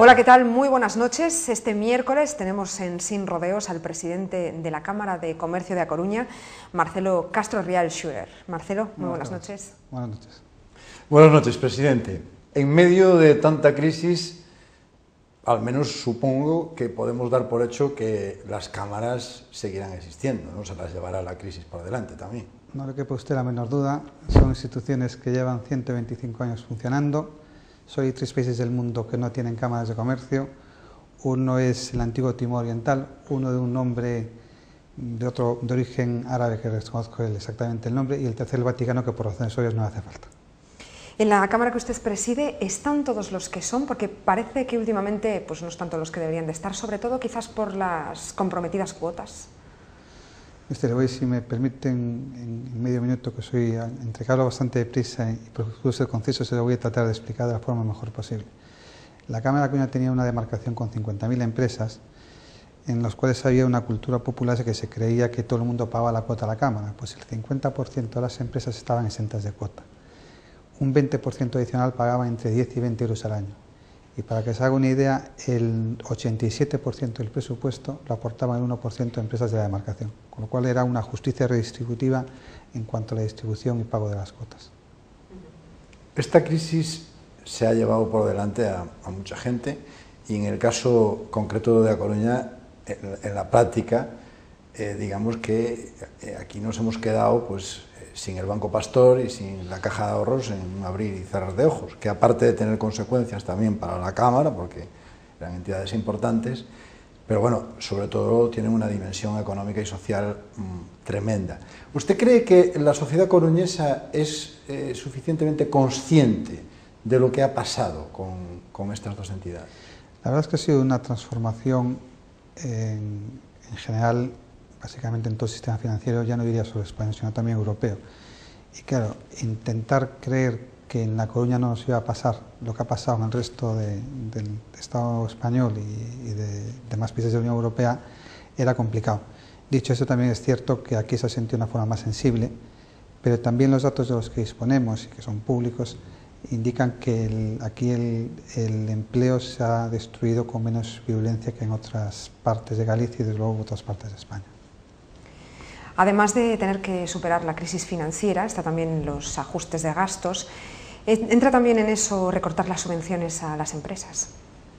Hola, ¿qué tal? Muy buenas noches. Este miércoles tenemos en Sin Rodeos al presidente de la Cámara de Comercio de A Coruña, Marcelo Castro Rial Schurer. Marcelo, muy buenas noches. Buenas noches. Buenas noches, presidente. En medio de tanta crisis, al menos supongo que podemos dar por hecho que las cámaras seguirán existiendo, no se las llevará la crisis por delante también. No le quepa a usted la menor duda, son instituciones que llevan 125 años funcionando. Soy 3 países del mundo que no tienen cámaras de comercio. Uno es el antiguo Timor Oriental, uno de un nombre de origen árabe que desconozco exactamente el nombre, y el tercer el Vaticano, que por razones obvias no hace falta. En la Cámara que usted preside, ¿están todos los que son? Porque parece que últimamente pues no están todos los que deberían de estar, sobre todo quizás por las comprometidas cuotas. Le voy, si me permiten, en medio minuto, que soy entre que hablo bastante deprisa y procuro ser conciso, se lo voy a tratar de explicar de la forma mejor posible. La Cámara de Coruña tenía una demarcación con 50.000 empresas, en las cuales había una cultura popular que se creía que todo el mundo pagaba la cuota a la Cámara. Pues el 50% de las empresas estaban exentas de cuota. Un 20% adicional pagaba entre 10 y 20 euros al año. Y para que se haga una idea, el 87% del presupuesto lo aportaban el 1% de empresas de la demarcación, con lo cual era una justicia redistributiva en cuanto a la distribución y pago de las cuotas. Esta crisis se ha llevado por delante a mucha gente y en el caso concreto de A Coruña, en la práctica, digamos que aquí nos hemos quedado pues sin el Banco Pastor y sin la Caja de Ahorros en un abrir y cerrar de ojos, que aparte de tener consecuencias también para la Cámara, porque eran entidades importantes, pero bueno, sobre todo tienen una dimensión económica y social tremenda. ¿Usted cree que la sociedad coruñesa es suficientemente consciente de lo que ha pasado con estas dos entidades? La verdad es que ha sido una transformación en general, básicamente en todo el sistema financiero, ya no diría solo español, sino también europeo. Y claro, intentar creer que en La Coruña no nos iba a pasar lo que ha pasado en el resto del Estado español y de demás países de la Unión Europea era complicado. Dicho eso, también es cierto que aquí se ha sentido de una forma más sensible, pero también los datos de los que disponemos y que son públicos indican que aquí el empleo se ha destruido con menos virulencia que en otras partes de Galicia y desde luego en otras partes de España. Además de tener que superar la crisis financiera, está también los ajustes de gastos. ¿Entra también en eso recortar las subvenciones a las empresas?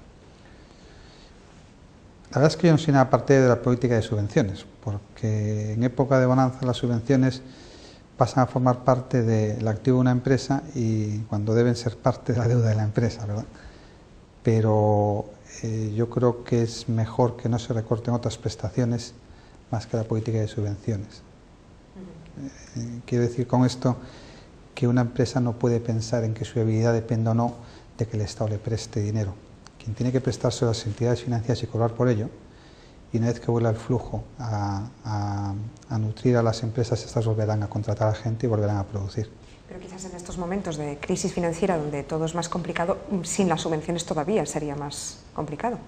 La verdad es que yo no soy nada parte de la política de subvenciones, porque en época de bonanza las subvenciones pasan a formar parte del activo de una empresa y cuando deben ser parte de la deuda de la empresa, ¿verdad? Pero yo creo que es mejor que no se recorten otras prestaciones más que la política de subvenciones. Quiero decir con esto que una empresa no puede pensar en que su viabilidad dependa o no de que el Estado le preste dinero. Quien tiene que prestarse a las entidades financieras y cobrar por ello, y una vez que vuelva el flujo a nutrir a las empresas, estas volverán a contratar a gente y volverán a producir. Pero quizás en estos momentos de crisis financiera, donde todo es más complicado, sin las subvenciones todavía sería más complicado.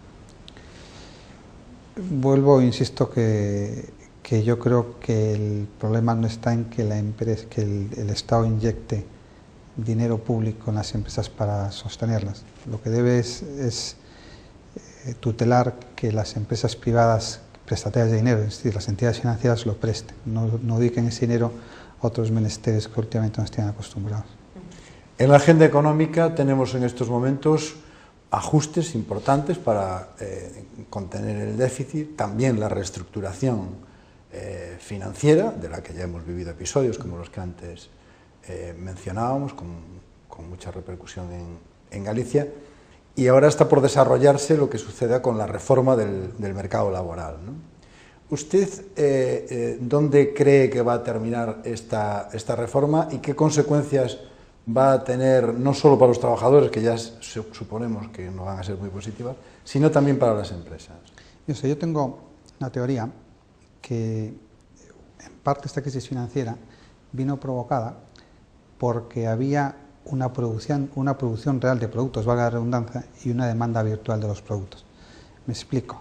Vuelvo, insisto, que yo creo que el problema no está en que el Estado inyecte dinero público en las empresas para sostenerlas. Lo que debe es tutelar que las empresas privadas prestatarias de dinero, es decir, las entidades financieras, lo presten, no dediquen ese dinero a otros menesteres que últimamente nos tienen acostumbrados. En la agenda económica tenemos en estos momentos ajustes importantes para contener el déficit, también la reestructuración financiera, de la que ya hemos vivido episodios como los que antes mencionábamos, con mucha repercusión en Galicia, y ahora está por desarrollarse lo que suceda con la reforma del mercado laboral, ¿no? ¿Usted dónde cree que va a terminar esta reforma y qué consecuencias va a tener no solo para los trabajadores, que ya suponemos que no van a ser muy positivas, sino también para las empresas? Yo tengo una teoría que en parte esta crisis financiera vino provocada porque había una producción real de productos, valga la redundancia, y una demanda virtual de los productos. Me explico.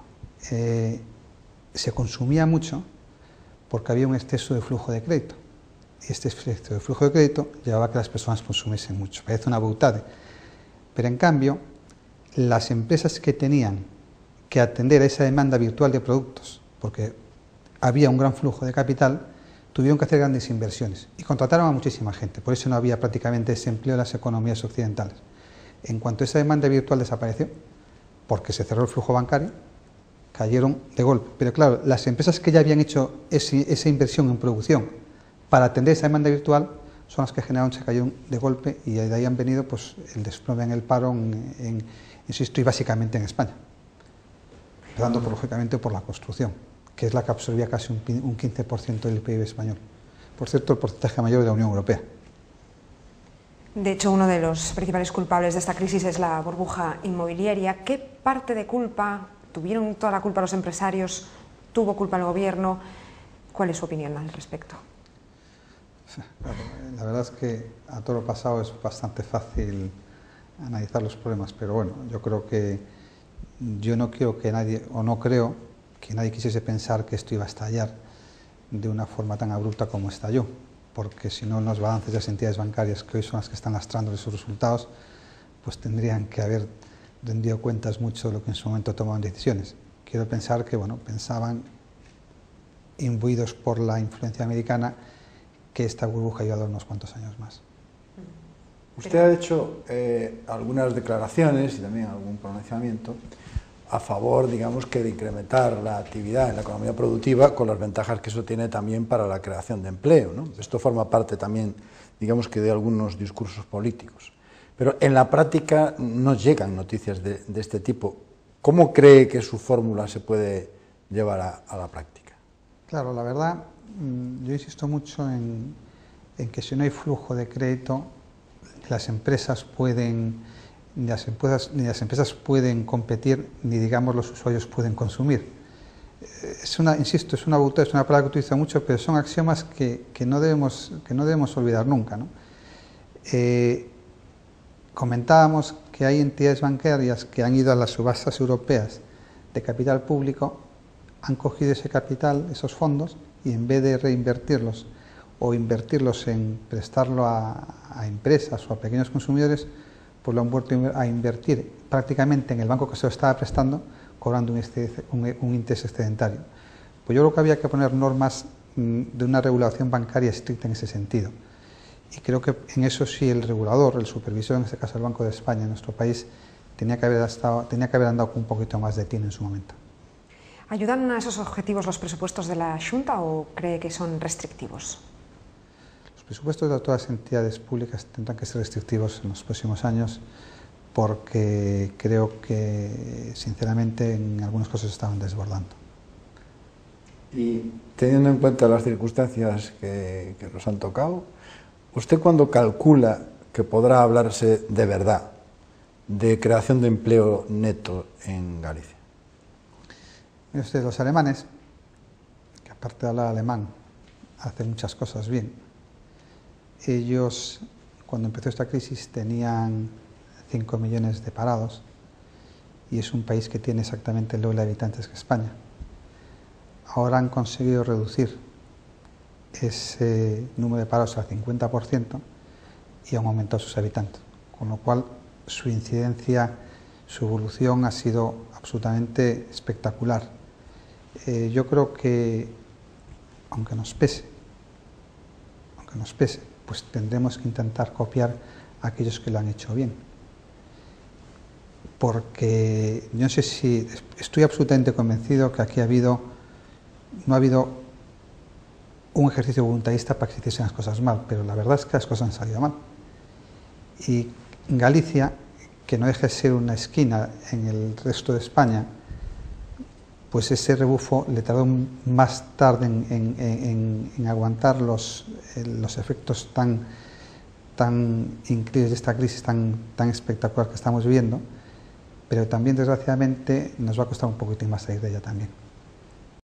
Se consumía mucho porque había un exceso de flujo de crédito. Y este exceso de flujo de crédito llevaba a que las personas consumiesen mucho. Parece una boutade. Pero en cambio, las empresas que tenían que atender a esa demanda virtual de productos, porque había un gran flujo de capital, tuvieron que hacer grandes inversiones y contrataron a muchísima gente. Por eso no había prácticamente desempleo en las economías occidentales. En cuanto esa demanda virtual desapareció, porque se cerró el flujo bancario, cayeron de golpe. Pero claro, las empresas que ya habían hecho esa inversión en producción para atender esa demanda virtual son las que generaron, se cayeron de golpe, y de ahí han venido pues, el desplome en el paro, insisto, y básicamente en España. Empezando, lógicamente, por la construcción, que es la que absorbía casi un 15% del PIB español. Por cierto, el porcentaje mayor de la Unión Europea. De hecho, uno de los principales culpables de esta crisis es la burbuja inmobiliaria. ¿Qué parte de culpa tuvieron toda la culpa los empresarios? ¿Tuvo culpa el gobierno? ¿Cuál es su opinión al respecto? Claro, la verdad es que a todo lo pasado es bastante fácil analizar los problemas, pero bueno, yo no quiero que nadie, o no creo que nadie quisiese pensar que esto iba a estallar de una forma tan abrupta como estalló, porque si no, los balances de las entidades bancarias, que hoy son las que están lastrando sus resultados, pues tendrían que haber rendido cuentas mucho de lo que en su momento tomaban decisiones. Quiero pensar que, bueno, pensaban, imbuidos por la influencia americana, que esta burbuja iba a dar unos cuantos años más. Usted ha hecho algunas declaraciones y también algún pronunciamiento a favor, digamos, que de incrementar la actividad en la economía productiva, con las ventajas que eso tiene también para la creación de empleo, ¿no? Esto forma parte también, digamos, que de algunos discursos políticos. Pero en la práctica no llegan noticias de este tipo. ¿Cómo cree que su fórmula se puede llevar a la práctica? Claro, la verdad, yo insisto mucho en que si no hay flujo de crédito, las empresas ni las empresas pueden competir, ni, digamos, los usuarios pueden consumir. Insisto, es una palabra que utilizo mucho, pero son axiomas que no debemos olvidar nunca, ¿no? Comentábamos que hay entidades bancarias que han ido a las subastas europeas de capital público, han cogido ese capital, esos fondos, y en vez de reinvertirlos o invertirlos en prestarlo a empresas o a pequeños consumidores, pues lo han vuelto a invertir prácticamente en el banco que se lo estaba prestando, cobrando un interés excedentario. Pues yo creo que había que poner normas de una regulación bancaria estricta en ese sentido. Y creo que en eso sí el regulador, el supervisor, en este caso el Banco de España, en nuestro país, tenía que haber andado con un poquito más de tino en su momento. ¿Ayudan a esos objetivos los presupuestos de la Xunta o cree que son restrictivos? Los presupuestos de todas las entidades públicas tendrán que ser restrictivos en los próximos años, porque creo que, sinceramente, en algunas cosas se estaban desbordando. Y teniendo en cuenta las circunstancias que nos han tocado, ¿usted cuándo calcula que podrá hablarse de verdad de creación de empleo neto en Galicia? Mire usted, los alemanes, que aparte de hablar alemán, hacen muchas cosas bien. Ellos, cuando empezó esta crisis, tenían 5 millones de parados, y es un país que tiene exactamente el doble de habitantes que España. Ahora han conseguido reducir ese número de parados al 50% y han aumentado sus habitantes, con lo cual su incidencia, su evolución ha sido absolutamente espectacular. Yo creo que, aunque nos pese, pues tendremos que intentar copiar a aquellos que lo han hecho bien. Porque yo no sé si, estoy absolutamente convencido que aquí no ha habido un ejercicio voluntarista para que se hiciesen las cosas mal, pero la verdad es que las cosas han salido mal. Y en Galicia, que no deja de ser una esquina en el resto de España, pues ese rebufo le tardó más tarde en aguantar los efectos tan increíbles de esta crisis tan espectacular que estamos viviendo, pero también, desgraciadamente, nos va a costar un poquitín más salir de ella también.